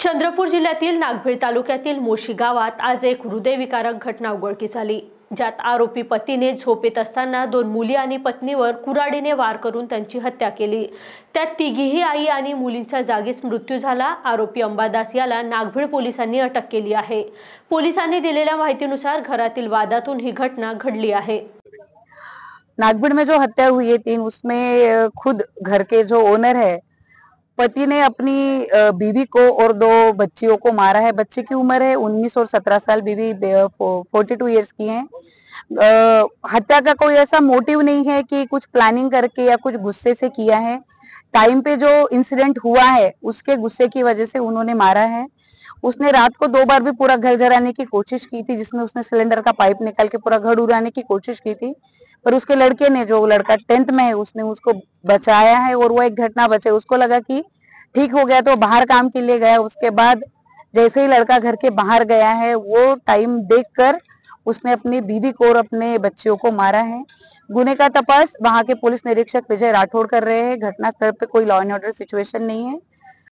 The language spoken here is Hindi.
चंद्रपूर जिल्ह्यातील नागभीड तालुक्यातील मोशी गावात आज एक हृदयविकारक घटना उघडकीस आली, ज्यात आरोपी पतीने झोपेत असताना दोन मुली आणि पत्नीवर कुऱ्हाडीने वार करून त्यांची हत्या केली। त्यात तिघीही आई आणि मुलींचा जागीच मृत्यू झाला। आरोपी अंबादास याला नागभीड पोलिसांनी अटक केली आहे। पोलिसांनी दिलेल्या माहितीनुसार घरातील वादातून ही घटना घडली आहे। नागभीड़ में जो हत्या हुई है तीन, उसमें खुद घर के जो ओनर है, पति ने अपनी बीवी को और दो बच्चियों को मारा है। बच्चे की उम्र है 19 और 17 साल, बीवी 42 इयर्स की हैं। हत्या का कोई ऐसा मोटिव नहीं है कि कुछ प्लानिंग करके या कुछ गुस्से से किया है। टाइम पे जो इंसिडेंट हुआ है उसके गुस्से की वजह से उन्होंने मारा है। उसने रात को 2 बार भी पूरा घर जलाने की कोशिश की थी, जिसमें उसने सिलेंडर का पाइप निकाल के पूरा घर उड़ाने की कोशिश की थी, पर उसके लड़के ने, जो लड़का 10th में है, उसने उसको बचाया है और वो एक घटना बचे। उसको लगा कि ठीक हो गया तो बाहर काम के लिए गया। उसके बाद जैसे ही लड़का घर के बाहर गया है, वो टाइम देखकर उसने अपनी बीवी को और अपने बच्चियों को मारा है। गुने का तपास वहां के पुलिस निरीक्षक विजय राठौड़ कर रहे हैं। घटनास्थल पे कोई लॉ एंड ऑर्डर सिचुएशन नहीं है।